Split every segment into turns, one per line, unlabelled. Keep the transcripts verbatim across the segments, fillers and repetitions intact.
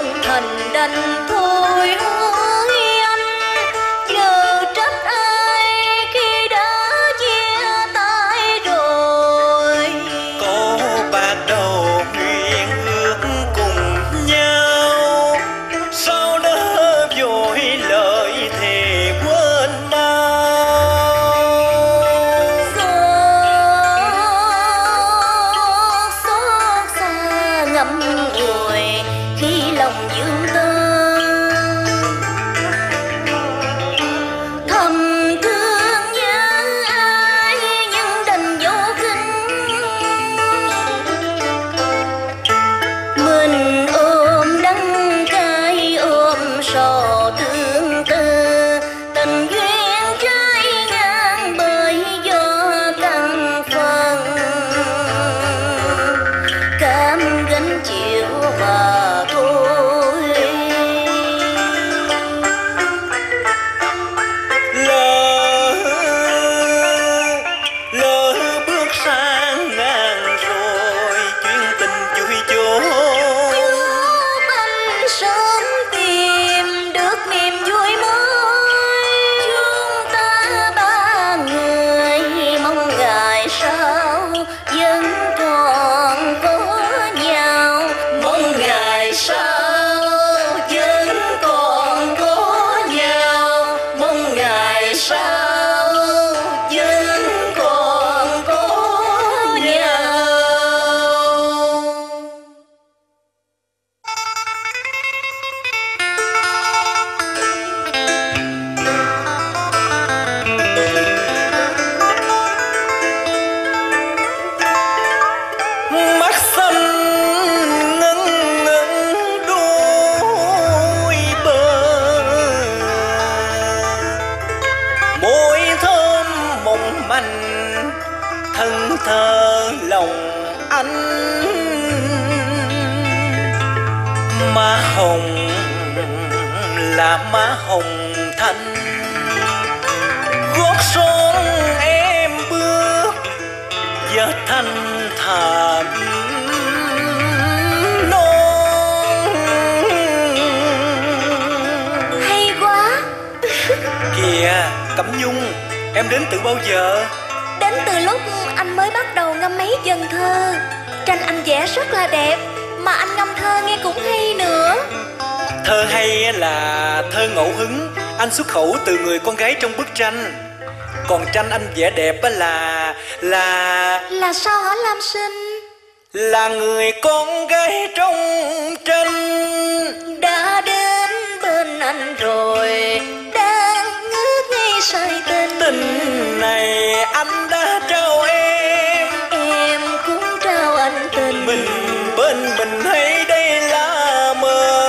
không thành đành thôi ơi anh, giờ trách ai khi đã chia tay rồi.
Có bạc đầu nguyện ước cùng nhau, sao đỡ vội lời thề quên mau.
Xót xót xa ngậm ngùi khi lòng dương tơ, thầm thương nhớ ai nhưng đành vô kinh. Mình ôm đắng cay ôm sầu thương tư, tình duyên trái ngang bởi gió căng phần, cam gánh chịu mà thôi.
Lỡ lỡ bước sang ngang rồi, chuyến tình vui chốn.
Chúc anh sớm tìm được niềm vui mới. Chúng ta ba người mong ngày sau vẫn còn có nhau. Mong ngày sau vẫn còn có nhau. Mong ngày sau vẫn còn có nhau.
Mắt xanh ngấn ngấn đôi bờ, môi thơm mộng manh thân thơ lòng anh. Má hồng là má hồng thanh, gót son em bước giờ thanh thảm non.
Hay quá.
Kìa Cẩm Nhung, em đến từ bao giờ?
Đến từ lúc anh mới bắt đầu ngâm mấy dần thơ. Tranh anh vẽ rất là đẹp, mà anh ngâm thơ nghe cũng hay nữa.
Thơ hay là thơ ngẫu hứng, anh xuất khẩu từ người con gái trong bức tranh. Còn tranh anh vẽ đẹp á là là
Là sao hả Lam Sinh?
là người con gái trong tranh.
Đã đến bên anh rồi, đang ngước ngay say tình.
Tình này anh đã trao em,
Em cũng trao anh tình.
mình bên mình hay đây là mơ.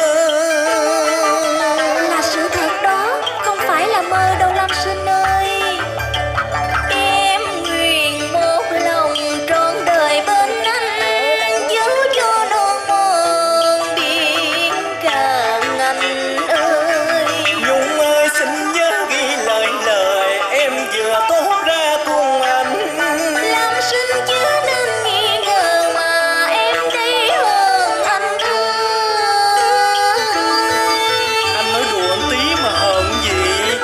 Là sự thật đó, không phải là mơ đâu Lam Sinh ơi. Em nguyện một lòng trọn đời bên anh, giữ cho non non biển càng anh ơi.
Nhung ơi xin nhớ ghi lời lời em vừa tốt ra cùng anh.
Lam Sinh chứ nên nghi ngờ mà em đây hơn anh ơi.
Anh nói đùa một tí mà hờn gì.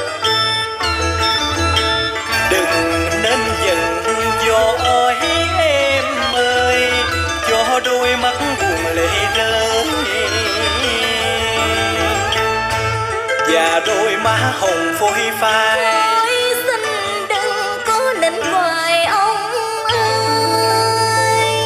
Đừng nên giận dỗi em ơi, cho đôi mắt buồn lệ rơi và đôi má hồng phôi phai.
Ôi xin đừng có nịnh hoài ông ơi.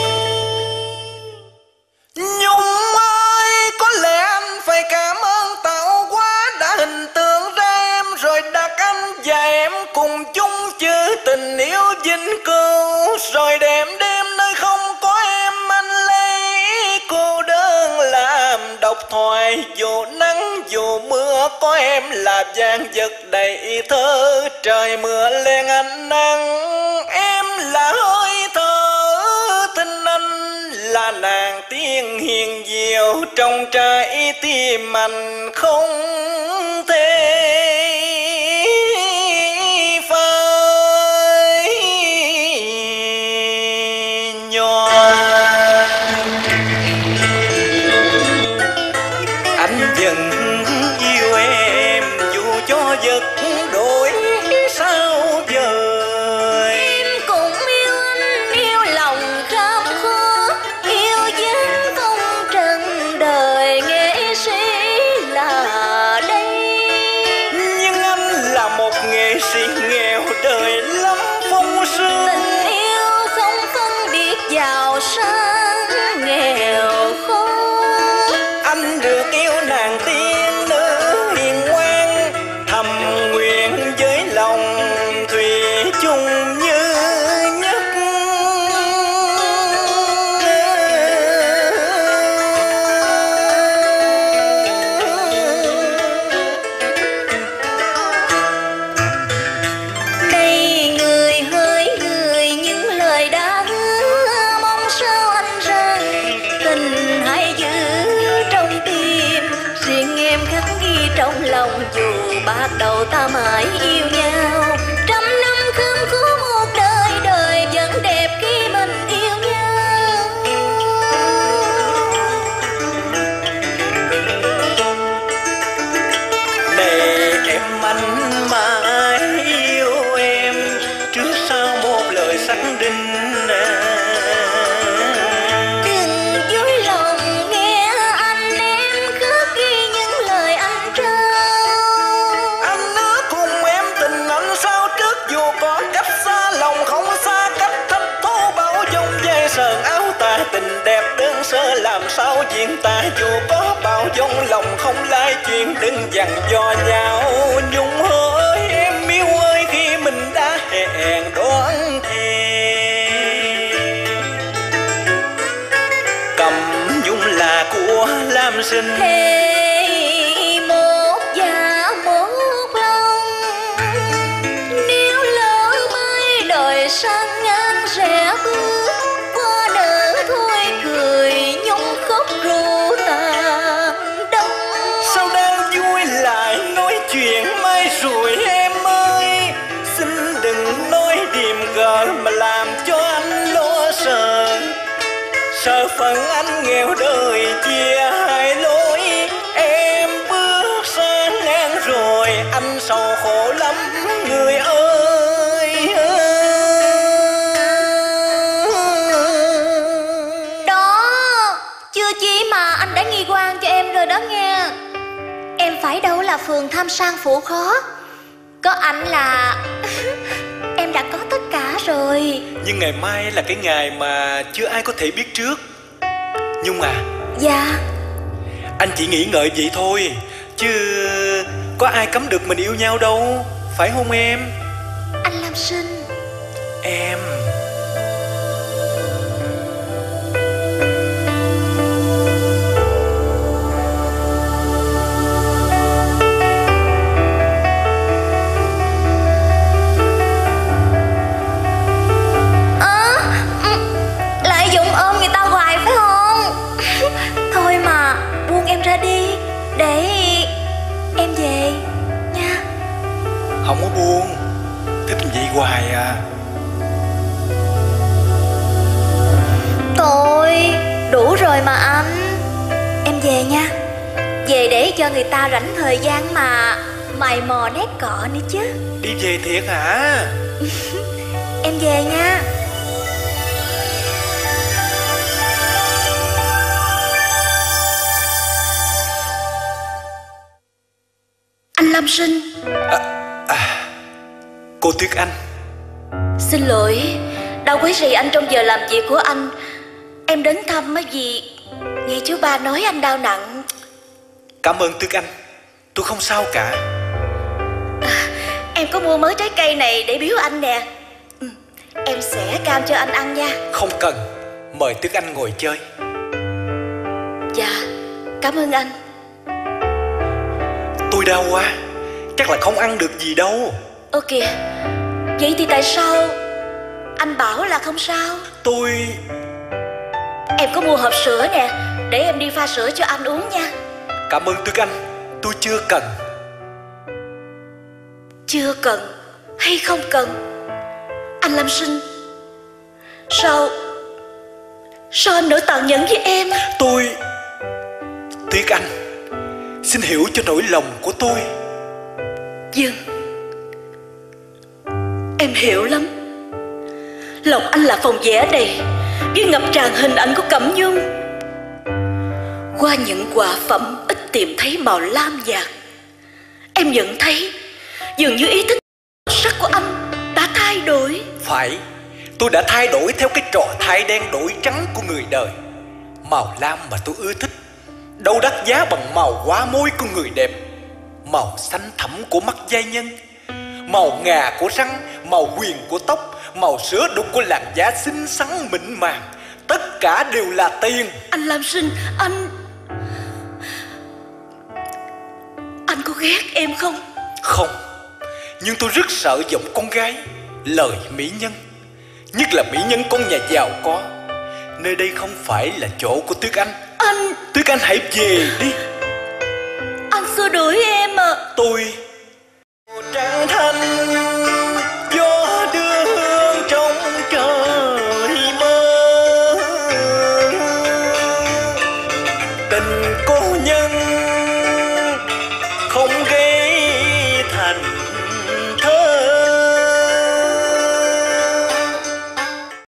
Nhung ơi, có lẽ anh phải cảm ơn tạo hóa đã hình tượng ra em, rồi đặt anh và em cùng chung chữ tình yêu vĩnh cửu. Rồi đêm đêm nơi không có em, anh lấy cô đơn làm độc thoại. Dù nắng dù mưa có em là vạn vật đầy thơ. Trời mưa len ánh nắng, em là hơi thở tình anh, là nàng tiên hiền diệu trong trái tim anh không thể phai nhòa. giật đổi sao dời.
Em cũng yêu anh, yêu lòng khám khó, yêu dáng phong trần đời nghệ sĩ là đây.
Nhưng anh là một nghệ sĩ nghèo đời lắm phong sương.
Tình yêu không phân biệt giàu sang nghèo khó.
Anh được yêu nàng tiên nữ hiền ngoan, thầm nguyện với lòng thủy chung như nhất.
Đây người hỡi người những lời đã hứa, mong sao anh rằng tình hãy giữ trong tim. Riêng em khắc ghi trong lòng dù bắt đầu ta mãi yêu nhau. Trăm năm khâm khú một đời, đời vẫn đẹp khi mình yêu nhau.
Này em anh mãi yêu em, trước sau một lời xác định.
Đừng dối lòng nghe anh, em khắc ghi những lời anh trao.
Anh hứa cùng em tình anh sao trước, dù có cách xa lòng không xa cách. Thách thố bao dông dây sờn áo tà, tình đẹp đơn sơ làm sao diễn tả. Dù có bao dông lòng không lai chuyện, đừng dằn dò nhau nhung hỡi em yêu ơi, khi mình đã hẹn đoán thề. Cầm nhung là của Lam Sinh,
Thề một dạ một lòng, nếu lỡ mai đời sang ngang rẽ bước qua nở thôi cười nhung khóc ru tàn đông.
sao đang vui lại nói chuyện mai rồi em ơi. Xin đừng nói điềm gở mà làm cho anh lo sợ. Sợ phận anh nghèo đời chia hai lối, em bước sang ngang rồi anh sầu khổ lắm người ơi.
Đó, chưa chí mà anh đã nghi quan cho em rồi đó nghe. Em phải đâu là phường tham sang phủ khó, có anh là em đã có tất cả rồi.
Nhưng ngày mai là cái ngày mà chưa ai có thể biết trước. Nhung à,
Dạ.
anh chỉ nghĩ ngợi vậy thôi, chứ có ai cấm được mình yêu nhau đâu, phải không em?
Anh Lam Sinh.
Em
Ơ, ừ, lại dụng ôm người ta hoài phải không? Thôi mà buông em ra đi, để em về nha.
không có buông, thích vậy hoài à.
Thôi, đủ rồi mà anh. Em về nha. Về để cho người ta rảnh thời gian mà mày mò nét cọ nữa chứ.
Đi về thiệt hả?
Em về nha. Anh Lam Sinh.
Cô Tuyết Anh,
Xin lỗi, đau quấy rầy anh trong giờ làm việc của anh. Em đến thăm á vì nghe chú ba nói anh đau nặng.
cảm ơn Tuyết Anh, tôi không sao cả.
Em có mua mớ trái cây này để biếu anh nè. Ừ, em sẽ cam cho anh ăn nha.
Không cần, mời Tuyết Anh ngồi chơi.
Dạ, cảm ơn anh.
Tôi đau quá, chắc là không ăn được gì đâu.
Ơ kìa, vậy thì tại sao anh bảo là không sao?
Tôi...
Em có mua hộp sữa nè, để em đi pha sữa cho anh uống nha.
Cảm ơn Tuyết Anh, tôi chưa cần.
Chưa cần hay không cần? Anh Lam Sinh, sao Sao anh nỡ tàn nhẫn với em?
Tôi... Tuyết Anh, xin hiểu cho nỗi lòng của tôi.
Dân, em hiểu lắm. Lòng anh là phòng vẽ đầy với ngập tràn hình ảnh của Cẩm Nhung. Qua những họa phẩm ít tìm thấy màu lam nhạt, em nhận thấy dường như ý thích sắc của anh đã thay đổi.
Phải, tôi đã thay đổi theo cái trò thay đen đổi trắng của người đời. Màu lam mà tôi ưa thích đâu đắt giá bằng màu hoa môi của người đẹp, màu xanh thẳm của mắt giai nhân, màu ngà của răng, màu huyền của tóc, màu sữa đục của làn da xinh xắn mịn màng. Tất cả đều là tiền.
Anh Lam Sinh, anh... Anh có ghét em không?
Không, nhưng tôi rất sợ giọng con gái, lời mỹ nhân, nhất là mỹ nhân con nhà giàu có. Nơi đây không phải là chỗ của Tuyết Anh.
Anh...
Tuyết Anh hãy về đi.
Anh xua đuổi em à?
Tôi trăng thanh gió đưa hương trong trời mơ, tình cô nhân